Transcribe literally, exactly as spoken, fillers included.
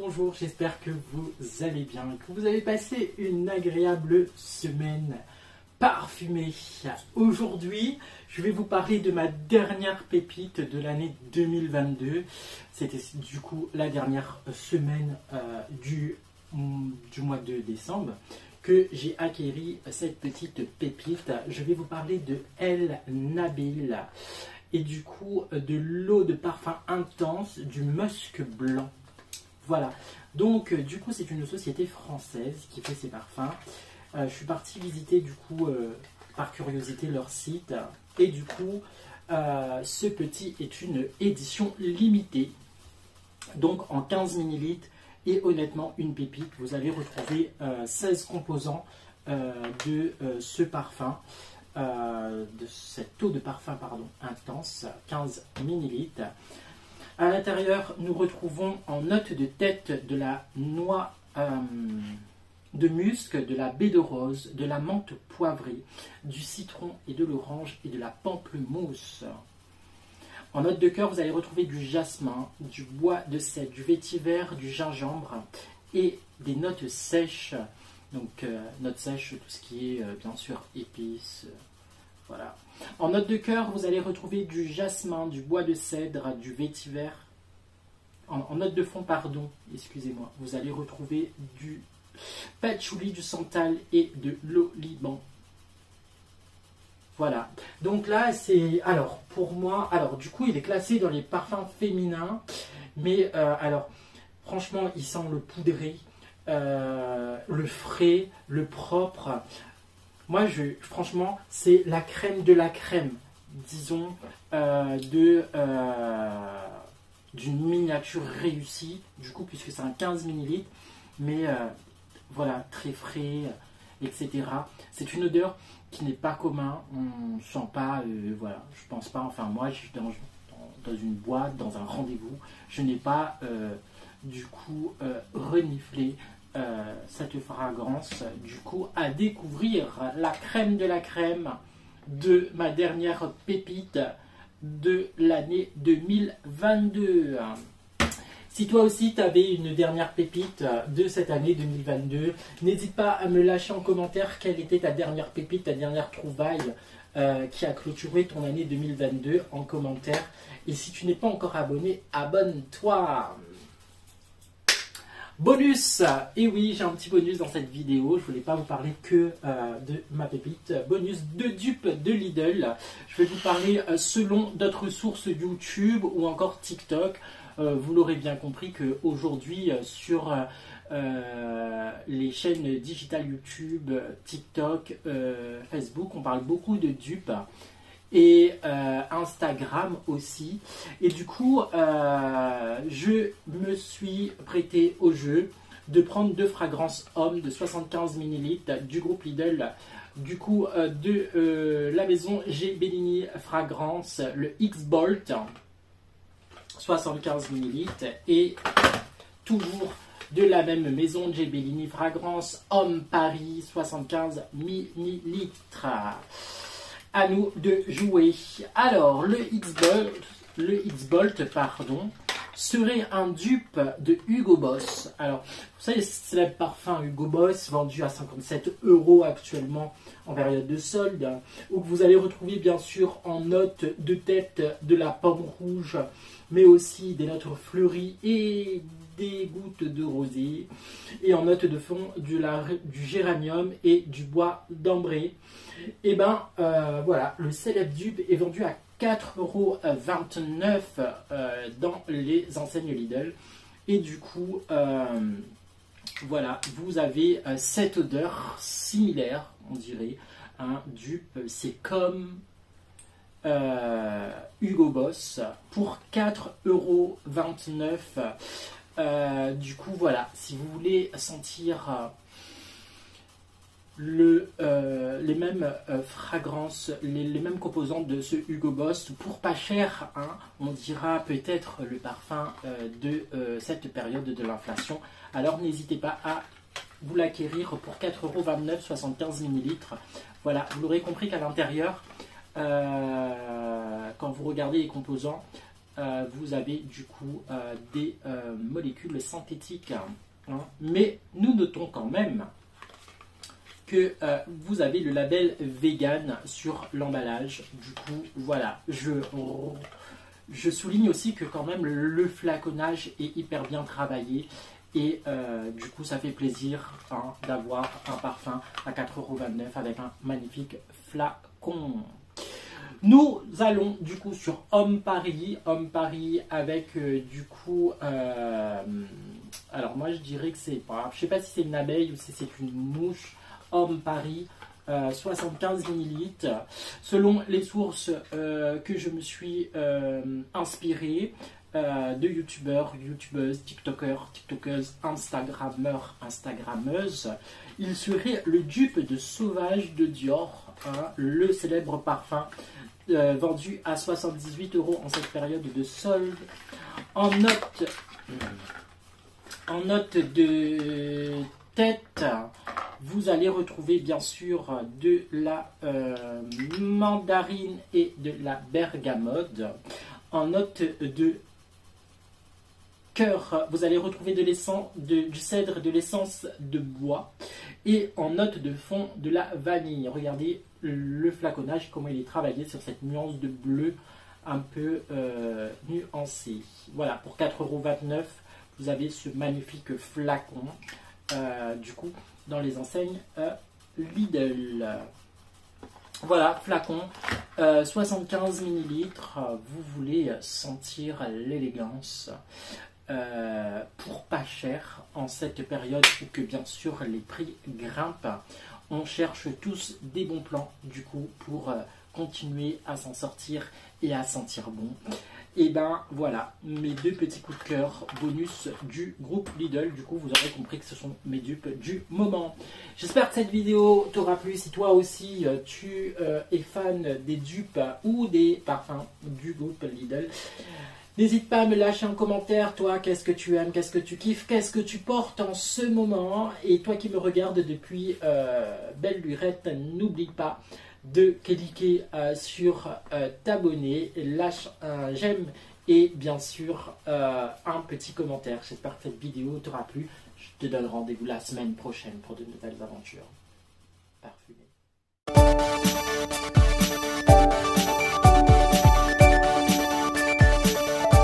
bonjour, j'espère que vous allez bien, que vous avez passé une agréable semaine parfumée. Aujourd'hui, je vais vous parler de ma dernière pépite de l'année deux mille vingt-deux. C'était du coup la dernière semaine euh, du, du mois de décembre que j'ai acquéri cette petite pépite. Je vais vous parler de El Nabil et du coup de l'eau de parfum intense du musc blanc. Voilà, donc euh, du coup c'est une société française qui fait ses parfums. Euh, je suis parti visiter du coup euh, par curiosité leur site et du coup euh, ce petit est une édition limitée, donc en quinze millilitres et honnêtement une pépite. Vous allez retrouver euh, seize composants euh, de euh, ce parfum, euh, de cette eau de parfum pardon, intense, quinze millilitres. À l'intérieur, nous retrouvons en note de tête de la noix euh, de musc, de la baie de rose, de la menthe poivrée, du citron et de l'orange et de la pamplemousse. En note de cœur, vous allez retrouver du jasmin, du bois de cèdre, du vétiver, du gingembre et des notes sèches. Donc, euh, notes sèches, tout ce qui est euh, bien sûr épices. Euh, voilà. En note de cœur, vous allez retrouver du jasmin, du bois de cèdre, du vétiver. En, en note de fond, pardon, excusez-moi, vous allez retrouver du patchouli, du santal et de l'oliban. Voilà. Donc là, c'est... Alors, pour moi... Alors, du coup, il est classé dans les parfums féminins. Mais, euh, alors, franchement, il sent le poudré, euh, le frais, le propre. Moi, je, franchement, c'est la crème de la crème, disons, euh, de, euh, d'une miniature réussie, du coup, puisque c'est un quinze millilitres, mais euh, voilà, très frais, et cetera. C'est une odeur qui n'est pas commune, on ne sent pas, euh, voilà, je pense pas, enfin, moi, je suis dans, dans, dans une boîte, dans un rendez-vous, je n'ai pas, euh, du coup, euh, reniflé Euh, cette fragrance. Du coup, à découvrir la crème de la crème de ma dernière pépite de l'année deux mille vingt-deux. Si toi aussi tu avais une dernière pépite de cette année deux mille vingt-deux, n'hésite pas à me lâcher en commentaire quelle était ta dernière pépite, ta dernière trouvaille euh, qui a clôturé ton année deux mille vingt-deux en commentaire. Et si tu n'es pas encore abonné, abonne-toi. Bonus, et oui, j'ai un petit bonus dans cette vidéo. Je voulais pas vous parler que euh, de ma pépite. Bonus de dupe de Lidl. Je vais vous parler euh, selon d'autres sources YouTube ou encore TikTok. Euh, vous l'aurez bien compris qu'aujourd'hui euh, sur euh, les chaînes digitales YouTube, TikTok, euh, Facebook, on parle beaucoup de dupes. Et euh, Instagram aussi. Et du coup, euh, je me suis prêté au jeu de prendre deux fragrances hommes de soixante-quinze millilitres du groupe Lidl. Du coup, euh, de euh, la maison G. Bellini Fragrance, le X-Bolt, soixante-quinze millilitres. Et toujours de la même maison G. Bellini Fragrance, Homme Paris, soixante-quinze millilitres. À nous de jouer. Alors, le X-Bolt, le X-Bolt, pardon, serait un dupe de Hugo Boss. Alors, vous savez, c'est le parfum Hugo Boss vendu à cinquante-sept euros actuellement en période de solde, où vous allez retrouver bien sûr en note de tête de la pomme rouge, mais aussi des notes fleuries et des gouttes de rosée, et en note de fond du, la, du géranium et du bois d'ambré. Et ben euh, voilà, le célèbre dupe est vendu à quatre euros vingt-neuf euh, dans les enseignes Lidl. Et du coup, euh, voilà, vous avez euh, cette odeur similaire, on dirait, un dupe. C'est comme euh, Hugo Boss pour quatre euros vingt-neuf. Euh, du coup, voilà, si vous voulez sentir euh, le, euh, les mêmes euh, fragrances, les, les mêmes composants de ce Hugo Boss pour pas cher, hein, on dira peut-être le parfum euh, de euh, cette période de l'inflation. Alors n'hésitez pas à vous l'acquérir pour quatre euros vingt-neuf, soixante-quinze millilitres. Voilà, vous l'aurez compris qu'à l'intérieur, euh, quand vous regardez les composants, euh, vous avez du coup euh, des euh, molécules synthétiques. Hein. Mais nous notons quand même que euh, vous avez le label vegan sur l'emballage. Du coup, voilà, je, je souligne aussi que quand même le flaconnage est hyper bien travaillé. Et euh, du coup, ça fait plaisir hein, d'avoir un parfum à quatre euros vingt-neuf avec un magnifique flacon. Nous allons du coup sur Homme Paris. Homme Paris avec euh, du coup... Euh, alors moi, je dirais que c'est pas... Je sais pas si c'est une abeille ou si c'est une mouche. Homme Paris, euh, soixante-quinze millilitres. Selon les sources euh, que je me suis euh, inspiré, euh, de youtubeurs, youtubeuses, tiktokers, tiktokeuses, instagrammeurs, instagrammeuses, il serait le dupe de Sauvage de Dior, hein, le célèbre parfum euh, vendu à soixante-dix-huit euros en cette période de solde. En note, en note de tête, vous allez retrouver bien sûr de la euh, mandarine et de la bergamote. En note de cœur, vous allez retrouver de l'essence du cèdre, de l'essence de bois. Et en note de fond, de la vanille. Regardez le flaconnage, comment il est travaillé sur cette nuance de bleu un peu euh, nuancée. Voilà, pour quatre euros vingt-neuf, vous avez ce magnifique flacon. Euh, du coup, dans les enseignes euh, Lidl. Voilà, flacon, euh, soixante-quinze millilitres. Vous voulez sentir l'élégance euh, pour pas cher en cette période où que bien sûr les prix grimpent. On cherche tous des bons plans du coup pour euh, continuer à s'en sortir et à sentir bon. Et ben voilà, mes deux petits coups de cœur bonus du groupe Lidl. Du coup, vous aurez compris que ce sont mes dupes du moment. J'espère que cette vidéo t'aura plu. Si toi aussi, tu euh, es fan des dupes ou des parfums du groupe Lidl, n'hésite pas à me lâcher un commentaire. Toi, qu'est-ce que tu aimes, qu'est-ce que tu kiffes, qu'est-ce que tu portes en ce moment? Et toi qui me regardes depuis euh, belle lurette, n'oublie pas de cliquer euh, sur euh, t'abonner, lâche un j'aime et bien sûr euh, un petit commentaire. J'espère que cette vidéo t'aura plu. Je te donne rendez-vous la semaine prochaine pour de nouvelles aventures parfumées.